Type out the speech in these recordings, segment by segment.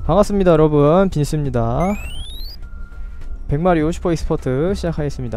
반갑습니다 여러분, 빈스입니다. 백마리오 슈퍼 익스퍼트 시작하겠습니다.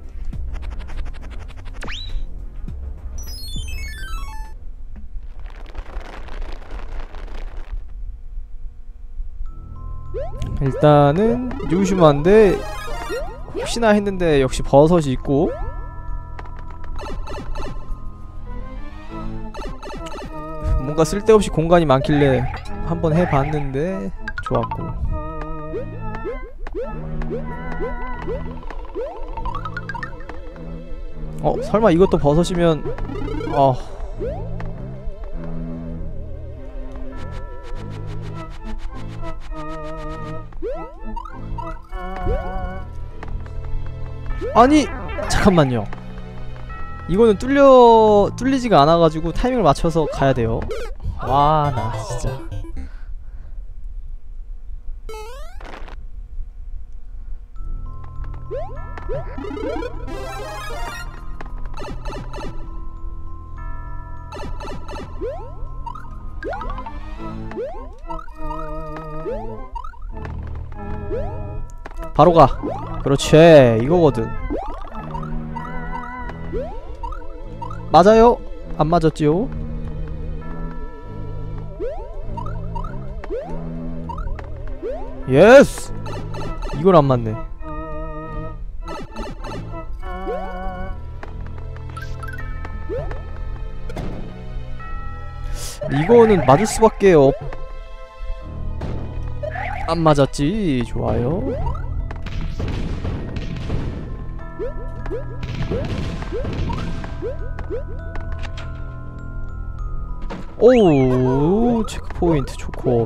일단은 유슈마인데 혹시나 했는데 역시 버섯이 있고, 뭔가 쓸데없이 공간이 많길래 한번 해봤는데 좋았고, 설마 이것도 버섯이면 아니 잠깐만요. 이거는 뚫리지가 않아가지고 타이밍을 맞춰서 가야돼요. 와 나 진짜 바로 가. 그렇지, 이거거든. 맞아요? 안 맞았지요? 예스! 이걸 안 맞네. 이거는 맞을 수밖에 안 맞았지. 좋아요. 오우, 체크포인트 좋고.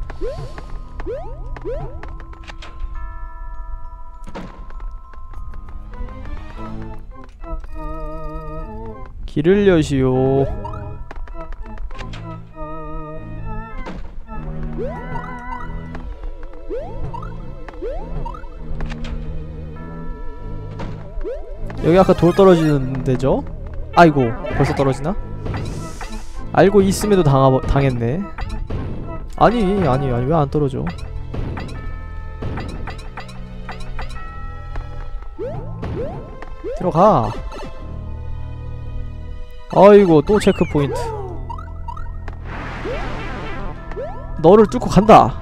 길을 여시오. 여기 아까 돌 떨어지는 데죠? 아이고, 벌써 떨어지나? 알고 있음에도 당했네. 아니 왜 안 떨어져? 들어가. 아이고, 또 체크포인트. 너를 뚫고 간다.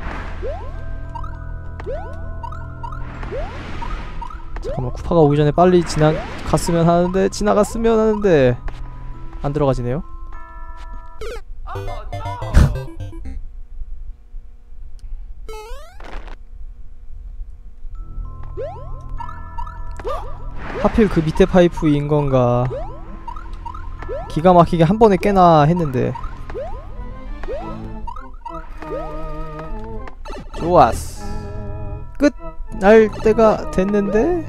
잠깐만, 쿠파가 오기 전에 빨리 지나갔으면 하는데 안 들어가지네요. 하필 그 밑에 파이프인 건가. 기가 막히게 한 번에 깨나 했는데. 좋았어. 끝! 날 때가 됐는데?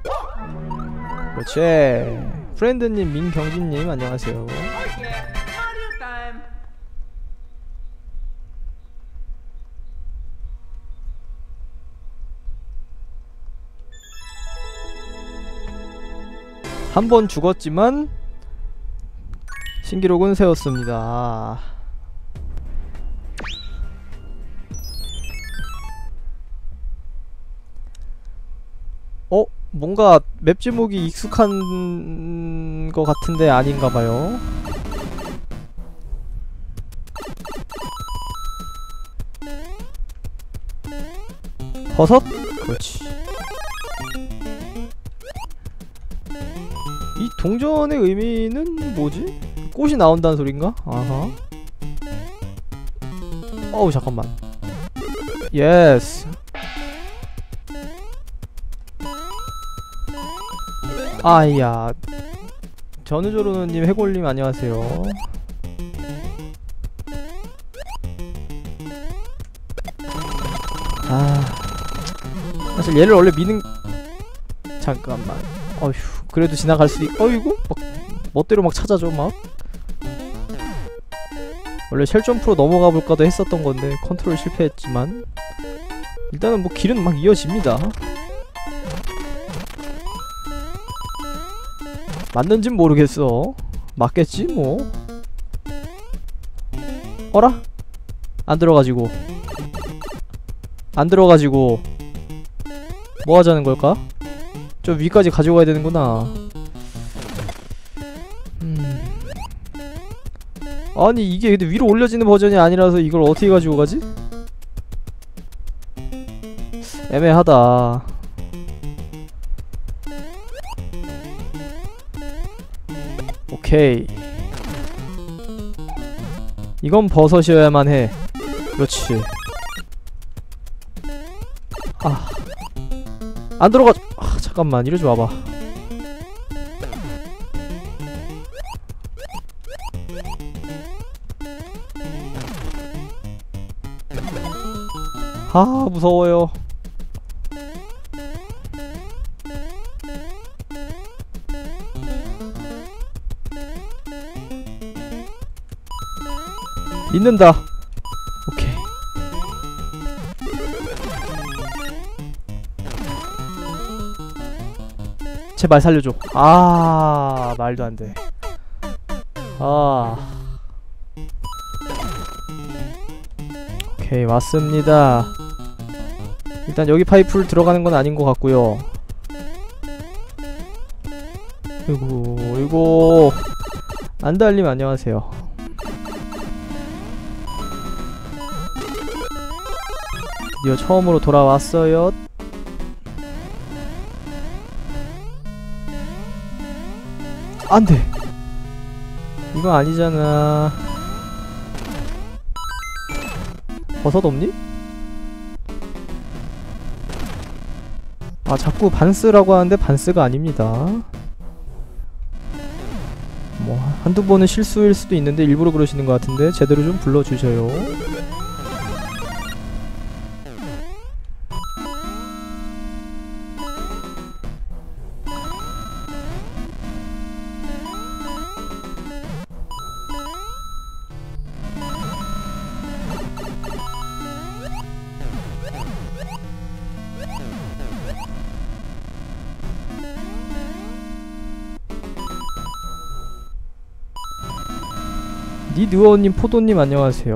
그렇지. 프렌드님, 민경진님 안녕하세요. 한 번 죽었지만 신기록은 세웠습니다. 뭔가 맵 제목이 익숙한 거 같은데 아닌가봐요. 버섯? 그렇지. 이 동전의 의미는 뭐지? 꽃이 나온다는 소린가? 아하. 어우 잠깐만. 예스. 아이야. 전우조로님, 해골님 안녕하세요. 사실 얘를 원래 미는... 잠깐만. 어휴, 그래도 지나갈 수 어이구? 막 멋대로 막 찾아줘 막. 원래 쉘점프로 넘어가 볼까도 했었던 건데 컨트롤 실패했지만 일단은 뭐 길은 막 이어집니다. 맞는진 모르겠어. 맞겠지 뭐. 어라? 안 들어가지고. 안 들어가지고 뭐 하자는 걸까? 저 위까지 가지고 가야 되는구나. 아니 이게 근데 위로 올려지는 버전이 아니라서 이걸 어떻게 가지고 가지? 애매하다. 오케이. 이건 버섯이어야만 해. 그렇지. 아, 안 들어가. 아, 잠깐만 이러지 마봐. 아, 무서워요. 믿는다. 오케이. 제발 살려줘. 아, 말도 안 돼. 아. 오케이, 왔습니다. 일단 여기 파이프를 들어가는 건 아닌 것 같고요. 이고 안달님 안녕하세요. 드디어 처음으로 돌아왔어요. 안돼. 이거 아니잖아. 버섯 없니? 아, 자꾸 반스라고 하는데 반스가 아닙니다. 뭐 한두 번은 실수일 수도 있는데 일부러 그러시는 것 같은데 제대로 좀 불러주셔요. 니드워님, 포도님 안녕하세요.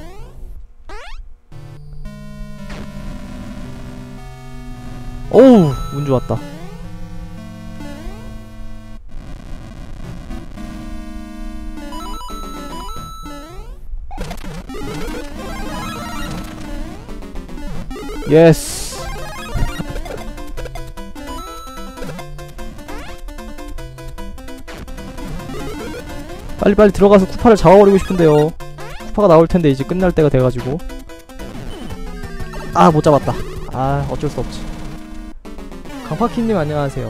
어우, 운 좋았다. 예스. 빨리빨리 들어가서 쿠파를 잡아버리고 싶은데요. 쿠파가 나올텐데 이제 끝날 때가 돼가지고. 아, 못 잡았다. 아, 어쩔 수 없지. 강파키님 안녕하세요.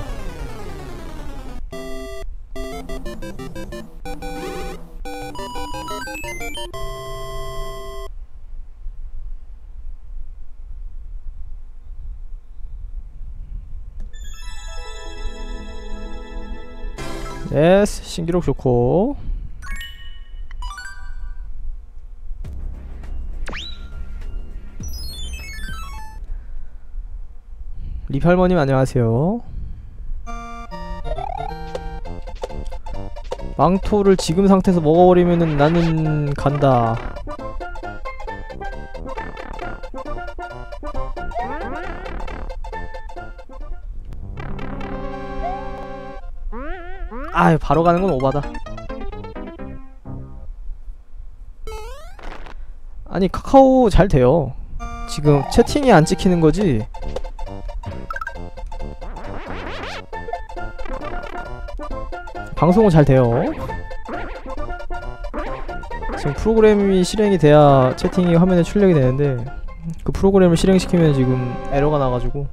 예스, 신기록 좋고. 리팔머님 안녕하세요. 망토를 지금 상태에서 먹어버리면은 나는 간다. 아유, 바로 가는 건 오바다. 아니, 카카오 잘 돼요. 지금 채팅이 안 찍히는 거지. 방송은 잘 돼요. 지금 프로그램이 실행이 돼야 채팅이 화면에 출력이 되는데 그 프로그램을 실행시키면 지금 에러가 나가지고.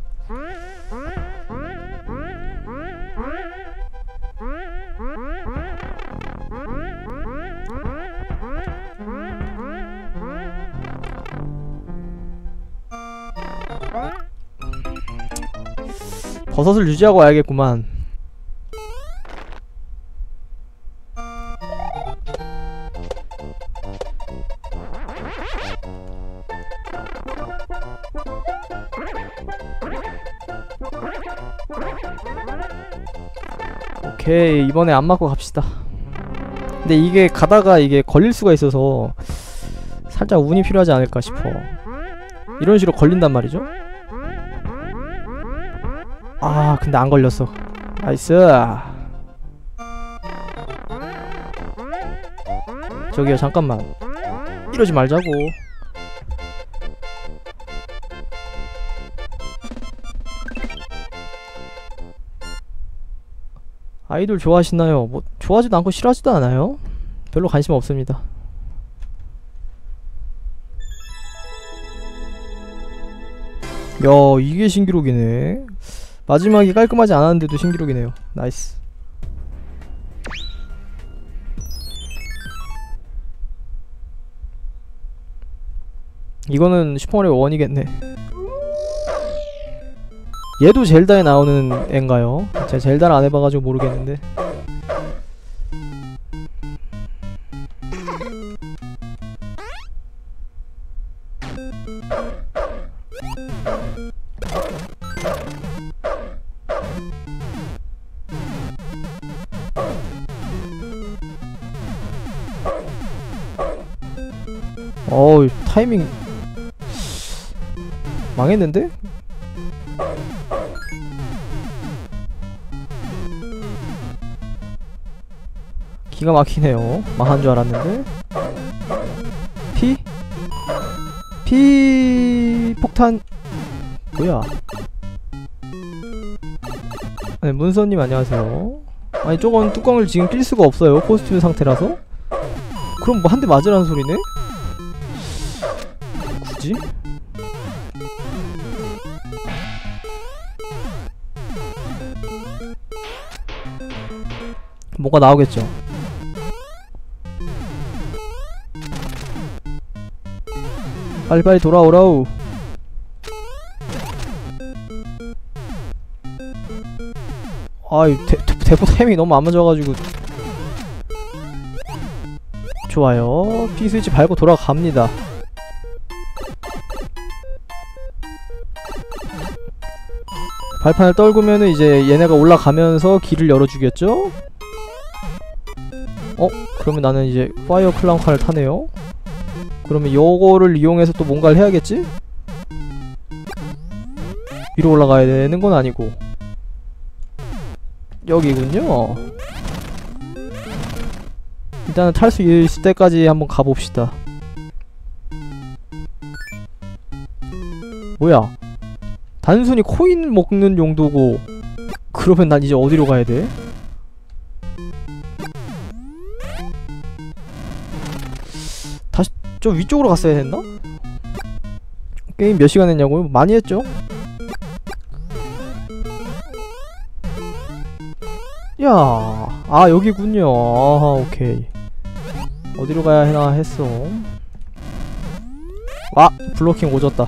버섯을 유지하고 와야겠구만. 오케이, 이번에 안 맞고 갑시다. 근데 이게 가다가 이게 걸릴 수가 있어서 살짝 운이 필요하지 않을까 싶어. 이런 식으로 걸린단 말이죠. 아 근데 안 걸렸어. 나이스. 저기요 잠깐만, 이러지 말자고. 아이돌 좋아하시나요? 뭐 좋아하지도 않고 싫어하지도 않아요. 별로 관심 없습니다. 야 이게 신기록이네. 마지막이 깔끔하지 않았는데도 신기록이네요. 나이스. 이거는 슈퍼마리오 1이겠네. 얘도 젤다에 나오는 앤가요? 제가 젤다를 안 해봐가지고 모르겠는데. 어우 타이밍 망했는데? 기가 막히네요. 망한 줄 알았는데. 피 폭탄 뭐야? 네, 문서님 안녕하세요. 아니 저건 뚜껑을 지금 낄 수가 없어요. 코스튬 상태라서. 그럼 뭐 한 대 맞으라는 소리네? 굳이? 뭐가 나오겠죠. 빨리빨리 돌아오라우. 아이 대포 타이밍이 너무 안 맞아가지고. 좋아요. P스위치 밟고 돌아갑니다. 발판을 떨구면은 이제 얘네가 올라가면서 길을 열어주겠죠? 그러면 나는 이제 파이어 클라운 칸을 타네요. 그러면 요거를 이용해서 또 뭔가를 해야겠지? 위로 올라가야 되는 건 아니고 여기군요. 일단은 탈 수 있을 때까지 한번 가봅시다. 뭐야, 단순히 코인 먹는 용도고. 그러면 난 이제 어디로 가야 돼? 다시 저 위쪽으로 갔어야 했나? 게임 몇 시간 했냐고요? 많이 했죠? 야, 아 여기군요. 아하, 오케이. 어디로 가야 하나 했어. 아, 블로킹 오졌다.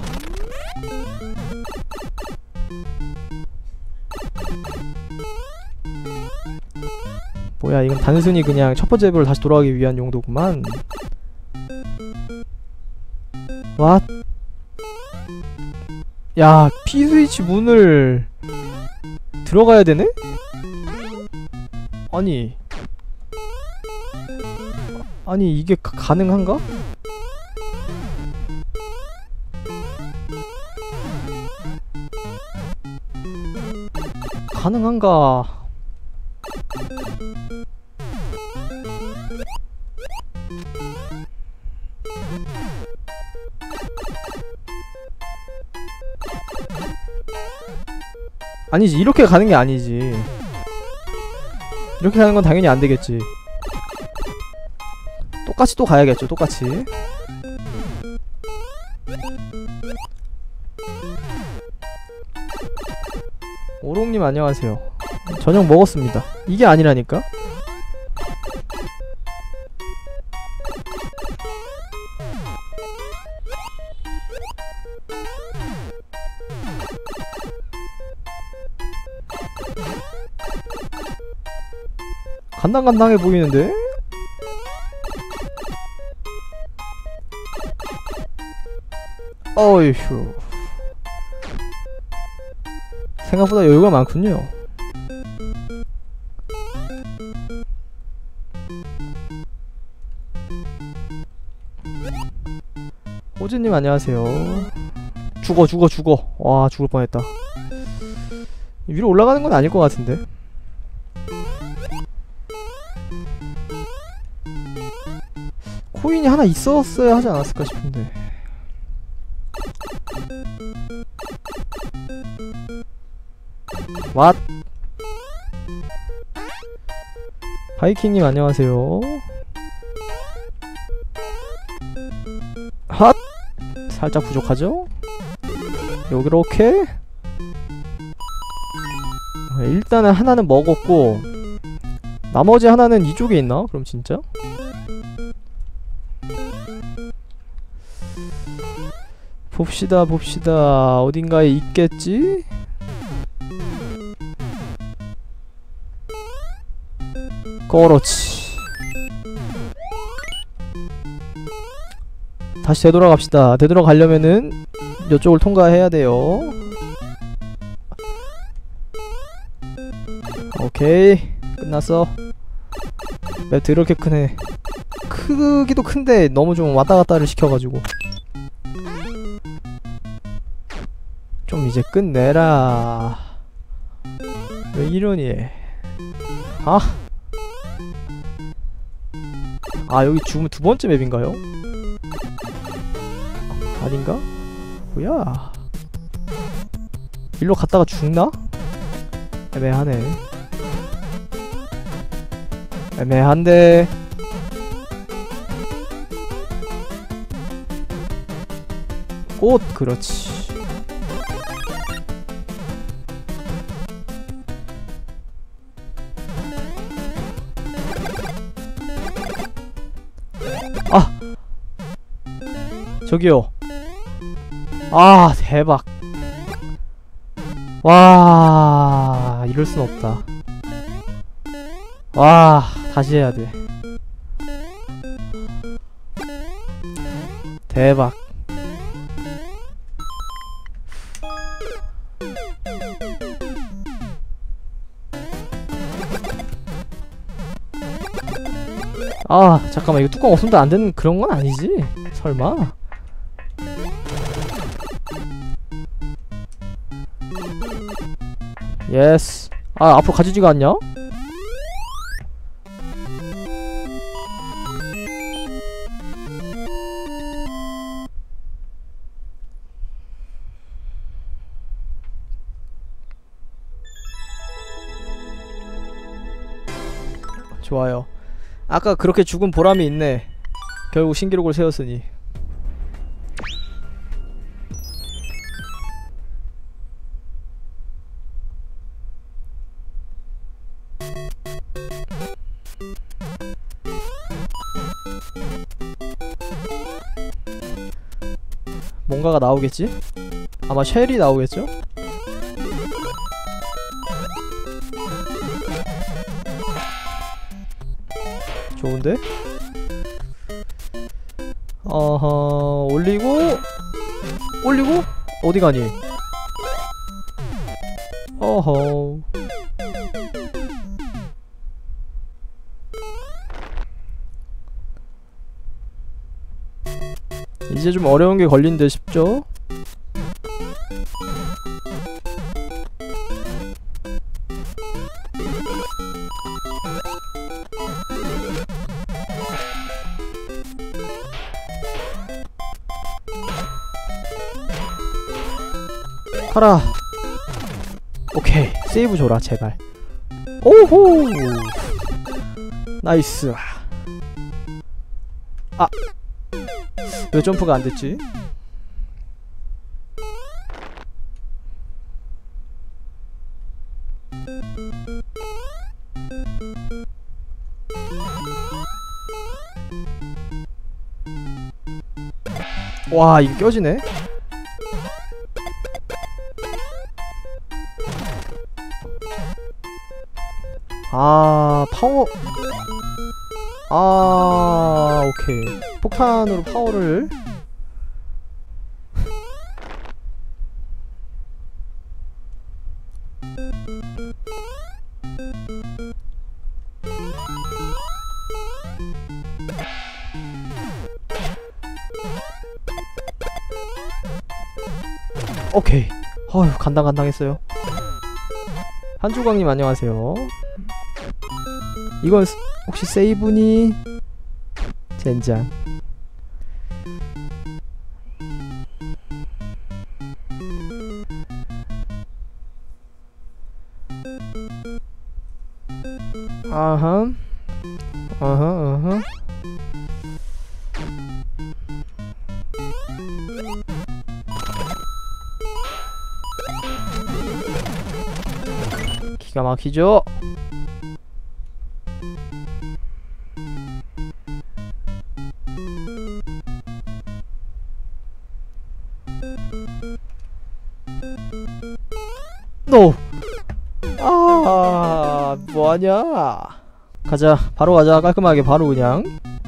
뭐야, 이건 단순히 그냥 첫 번째 맵으로 다시 돌아가기 위한 용도구만. 왓? 야, P스위치 문을 들어가야 되네? 아니 이게 가능한가? 가능한가? 아니지, 이렇게 가는 게 아니지. 이렇게 가는 건 당연히 안 되겠지. 똑같이 또 가야겠죠, 똑같이. 오롱님 안녕하세요. 저녁 먹었습니다. 이게 아니라니까? 간당간당해 보이는데? 어이휴, 생각보다 여유가 많군요. 호즈님 안녕하세요. 죽어. 와, 죽을 뻔했다. 위로 올라가는 건 아닐 것 같은데. 코인이 하나 있었어야 하지 않았을까 싶은데. 왓? 바이킹님 안녕하세요. 핫! 살짝 부족하죠? 요렇게 일단은 하나는 먹었고 나머지 하나는 이쪽에 있나? 그럼 진짜? 봅시다. 어딘가에 있겠지? 그렇지. 다시 되돌아갑시다. 되돌아가려면은 이쪽을 통과해야 돼요. 오케이, 끝났어. 맵 더럽게 크네. 크기도 큰데 너무 좀 왔다갔다를 시켜가지고 좀 이제 끝내라. 왜 이러니? 여기 죽으면 두 번째 맵인가요? 아닌가? 뭐야? 일로 갔다가 죽나? 애매한데. 꽃, 그렇지. 저기요. 대박. 와, 이럴 순 없다. 와, 다시 해야 돼. 대박. 잠깐만, 이거 뚜껑 없으면 안 되는 그런 건 아니지? 설마? 예스. 앞으로 가지지가 않냐? 좋아요. 아까 그렇게 죽은 보람이 있네. 결국 신기록을 세웠으니. 뭔가가 나오겠지? 아마 쉘이 나오겠죠? 좋은데? 올리고 어디 가니? 어허. 이제 좀 어려운 게 걸린 듯 싶죠? 가라. 오케이, 세이브 줘라 제발. 오호, 나이스. 왜 점프가 안 됐지? 와, 이거 껴지네? 파워. 오케이. 폭탄으로 파워를. 오케이. 어휴, 간당간당했어요. 한주광님 안녕하세요. 이건 혹시 세이브니? 젠장. 아하. 아하. 기가 막히죠? 노! 아, 뭐하냐? 가자, 바로 가자. 깔끔하게 바로 그냥.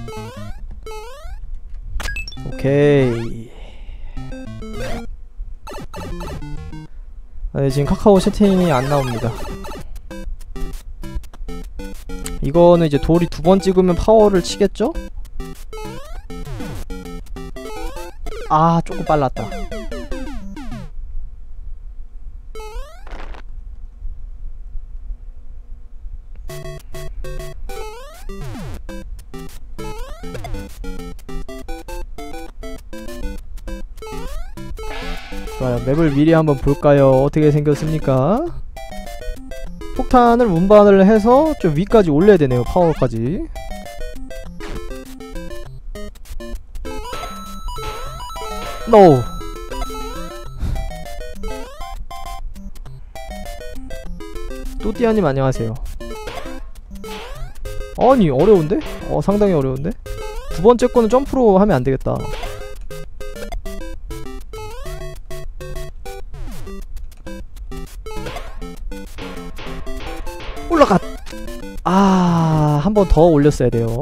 오케이. 네, 지금 카카오 채팅이 안 나옵니다. 이거는 이제 돌이 2번 찍으면 파워를 치겠죠? 아, 조금 빨랐다. 좋아요. 맵을 미리 한번 볼까요? 어떻게 생겼습니까? 폭탄을 운반을 해서 좀 위까지 올려야 되네요. 파워까지. 노! 또띠아님 안녕하세요. 아니, 어려운데? 상당히 어려운데? 2번째 거는 점프로 하면 안되겠다. 올라가! 아, 한 번 더 올렸어야 돼요.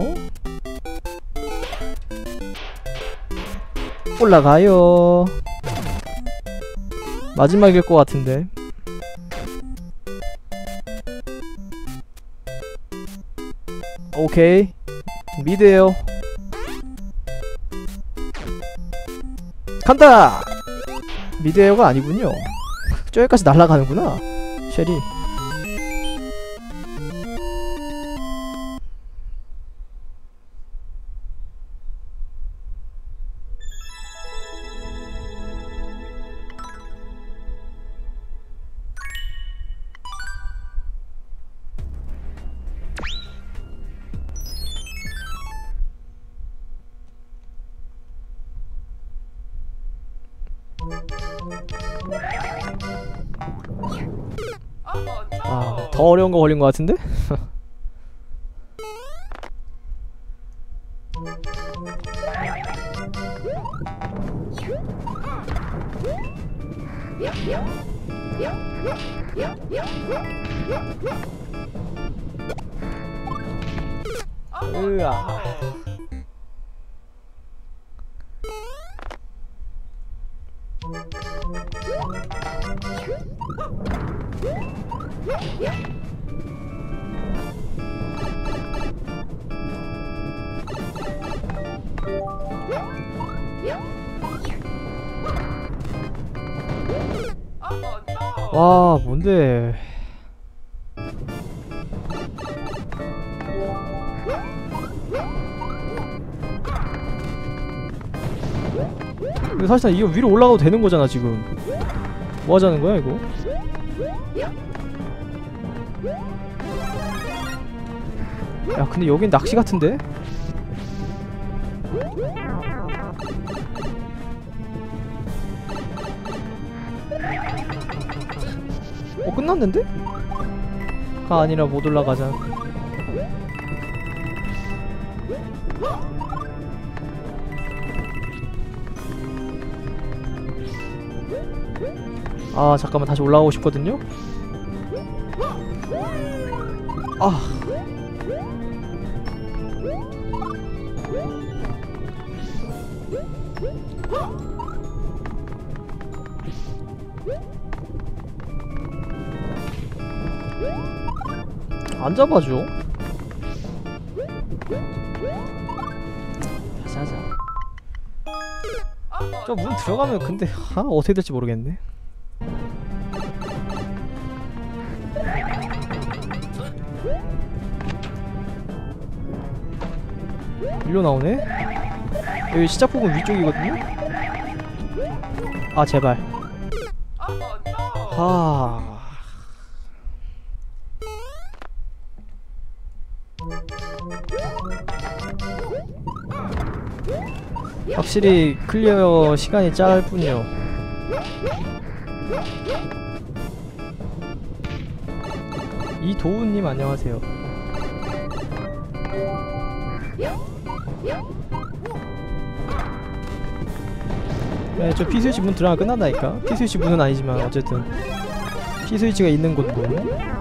올라가요. 마지막일 것 같은데. 오케이. 미드에요. 간다! 미드에어가 아니군요. 저기까지 날아가는구나. 쉐리. 아, 더 어려운 거 걸린 것 같은데? 으아. 와, 뭔데? 근데 사실상 이거 위로 올라가도 되는 거잖아, 지금. 뭐 하자는 거야, 이거? 야, 근데 여긴 낚시 같은데? 끝났는데? 가 아니라 못 올라가자. 아, 잠깐만, 다시 올라가고 싶거든요? 아. 안 잡아줘. 다시 하자. 저 문 들어가면 근데 어떻게 될지 모르겠네. 일로 나오네? 여기 시작 부분 위쪽이거든요? 아 제발. 하. 확실히 클리어 시간이 짧군요. 이도훈님 안녕하세요. 네, 저 P스위치 문 들어가면 끝난다니까? P스위치 문은 아니지만 어쨌든 P스위치가 있는 곳 문.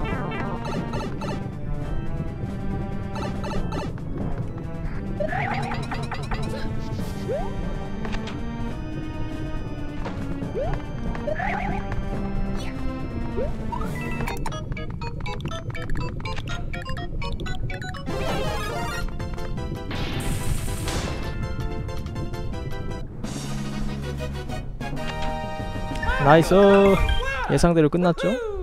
나이스. 예상대로 끝났죠?